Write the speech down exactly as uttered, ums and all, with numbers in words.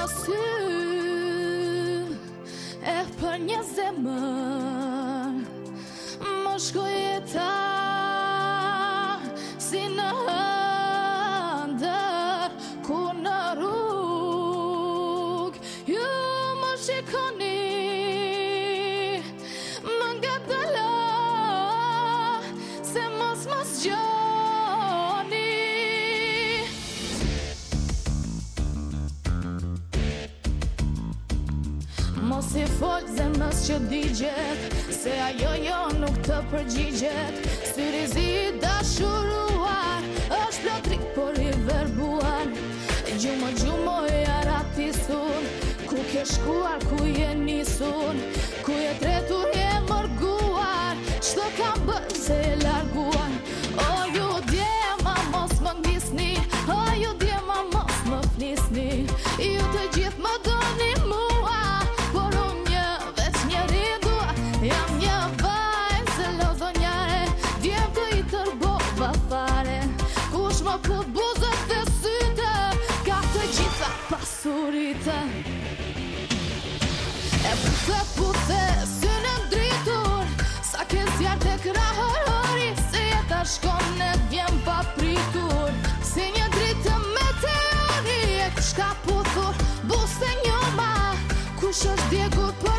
sy e për një zemër më shkoj jeta si në ëndër ku në rrug ju më shikoni më ngadala se mos mos gjoni mos i fol zemrës që digjet se ajo jo nuk të përgjigjet syri zi dashuruar është plotrik por i verbuar gjumo gjumo e aratisun ku ke shkuar ku je nisun ku je tretur je mërguar çdo kam bërë se e larguar o ju djema mos më ngisni o ju djema mos më flisni ju të gjithë më doni mua por unë një veç njeri dua jam një vajzë se lozonjare djem të i tërbova fare kush më put buzët e syte ka të gjitha pasuritë e puthe puthe synë dritur sa ke zjarë të krahërori se jeta shkon e vjen pa pritur si një dritë me teori e kush ka puthur buse njoma kush është djegur për